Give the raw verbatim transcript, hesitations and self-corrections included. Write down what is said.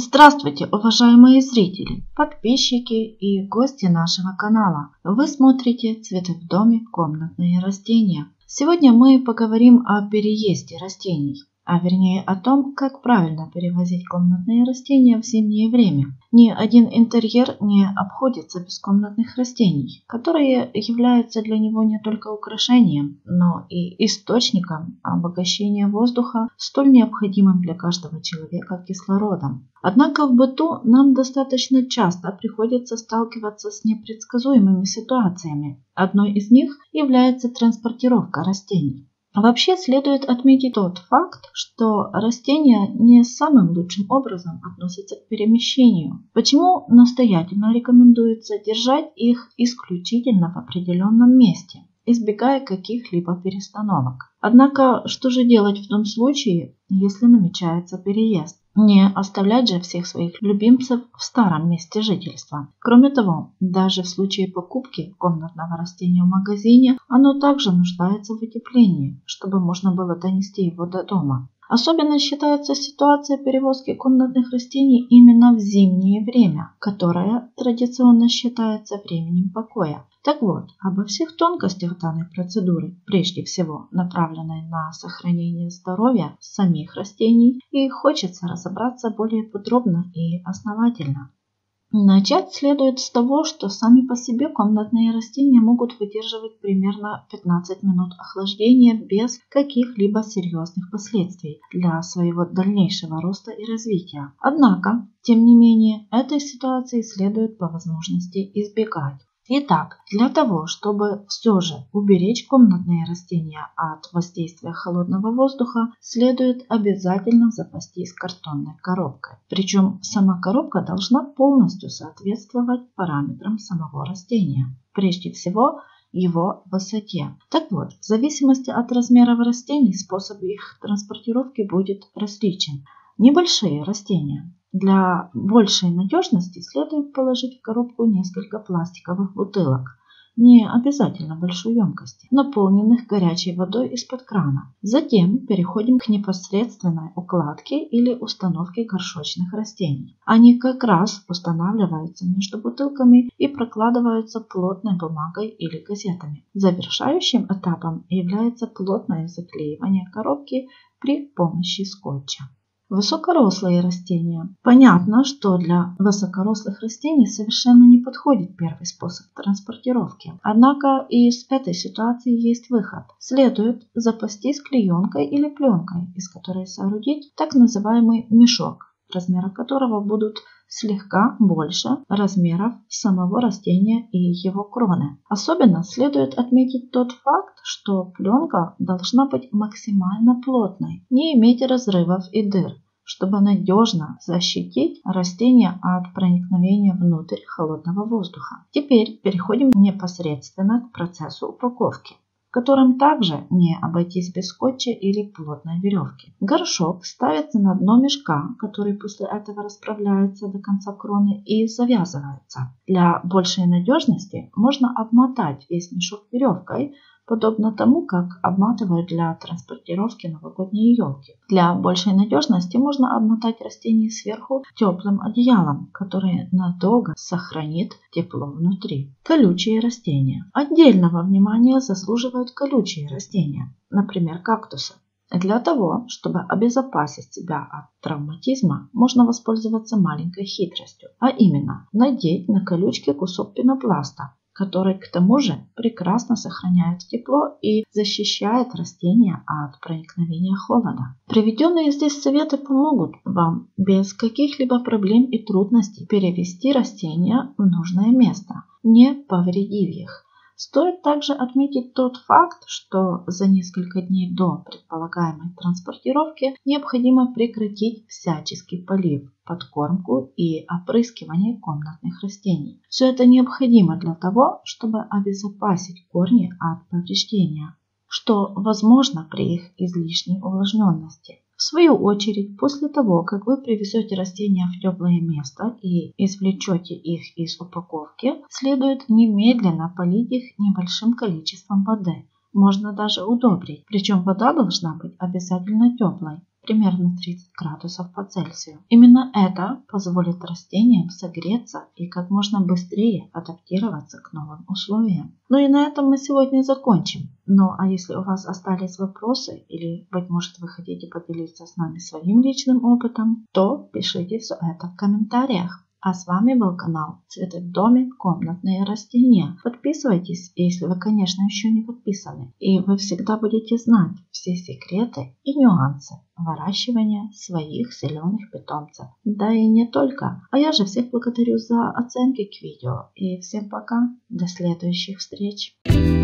Здравствуйте, уважаемые зрители, подписчики и гости нашего канала. Вы смотрите «Цветы в доме. Комнатные растения». Сегодня мы поговорим о переезде растений, а вернее о том, как правильно перевозить комнатные растения в зимнее время. Ни один интерьер не обходится без комнатных растений, которые являются для него не только украшением, но и источником обогащения воздуха, столь необходимым для каждого человека кислородом. Однако в быту нам достаточно часто приходится сталкиваться с непредсказуемыми ситуациями. Одной из них является транспортировка растений. Вообще следует отметить тот факт, что растения не самым лучшим образом относятся к перемещению. Почему настоятельно рекомендуется держать их исключительно в определенном месте, избегая каких-либо перестановок. Однако, что же делать в том случае, если намечается переезд? Не оставлять же всех своих любимцев в старом месте жительства. Кроме того, даже в случае покупки комнатного растения в магазине, оно также нуждается в утеплении, чтобы можно было донести его до дома. Особенно считается ситуация перевозки комнатных растений именно в зимнее время, которое традиционно считается временем покоя. Так вот, обо всех тонкостях данной процедуры, прежде всего направленной на сохранение здоровья самих растений, и хочется разобраться более подробно и основательно. Начать следует с того, что сами по себе комнатные растения могут выдерживать примерно пятнадцать минут охлаждения без каких-либо серьезных последствий для своего дальнейшего роста и развития. Однако, тем не менее, этой ситуации следует по возможности избегать. Итак, для того, чтобы все же уберечь комнатные растения от воздействия холодного воздуха, следует обязательно запастись картонной коробкой. Причем сама коробка должна полностью соответствовать параметрам самого растения. Прежде всего, его высоте. Так вот, в зависимости от размеров растений, способ их транспортировки будет различен. Небольшие растения. Для большей надежности следует положить в коробку несколько пластиковых бутылок, не обязательно большой емкости, наполненных горячей водой из-под крана. Затем переходим к непосредственной укладке или установке горшочных растений. Они как раз устанавливаются между бутылками и прокладываются плотной бумагой или газетами. Завершающим этапом является плотное заклеивание коробки при помощи скотча. Высокорослые растения. Понятно, что для высокорослых растений совершенно не подходит первый способ транспортировки. Однако и из этой ситуации есть выход. Следует запастись клеенкой или пленкой, из которой соорудить так называемый мешок, размеры которого будут слегка больше размеров самого растения и его кроны. Особенно следует отметить тот факт, что пленка должна быть максимально плотной, не иметь разрывов и дыр, чтобы надежно защитить растение от проникновения внутрь холодного воздуха. Теперь переходим непосредственно к процессу упаковки, в котором также не обойтись без скотча или плотной веревки. Горшок ставится на дно мешка, который после этого расправляется до конца кроны и завязывается. Для большей надежности можно обмотать весь мешок веревкой, подобно тому, как обматывают для транспортировки новогодние елки. Для большей надежности можно обмотать растение сверху теплым одеялом, которое надолго сохранит тепло внутри. Колючие растения. Отдельного внимания заслуживают колючие растения, например, кактусы. Для того, чтобы обезопасить себя от травматизма, можно воспользоваться маленькой хитростью, а именно надеть на колючки кусок пенопласта, который к тому же прекрасно сохраняет тепло и защищает растения от проникновения холода. Приведенные здесь советы помогут вам без каких-либо проблем и трудностей перевести растения в нужное место, не повредив их. Стоит также отметить тот факт, что за несколько дней до предполагаемой транспортировки необходимо прекратить всяческий полив, подкормку и опрыскивание комнатных растений. Все это необходимо для того, чтобы обезопасить корни от повреждения, что возможно при их излишней увлажненности. В свою очередь, после того, как вы привезете растения в теплое место и извлечете их из упаковки, следует немедленно полить их небольшим количеством воды. Можно даже удобрить, причем вода должна быть обязательно теплой. примерно тридцать градусов по Цельсию. Именно это позволит растениям согреться и как можно быстрее адаптироваться к новым условиям. Ну и на этом мы сегодня закончим. Ну а если у вас остались вопросы или, быть может, вы хотите поделиться с нами своим личным опытом, то пишите все это в комментариях. А с вами был канал «Цветы в доме. Комнатные растения». Подписывайтесь, если вы, конечно, еще не подписаны. И вы всегда будете знать все секреты и нюансы выращивания своих зеленых питомцев. Да и не только. А я же всех благодарю за оценки к видео. И всем пока. До следующих встреч.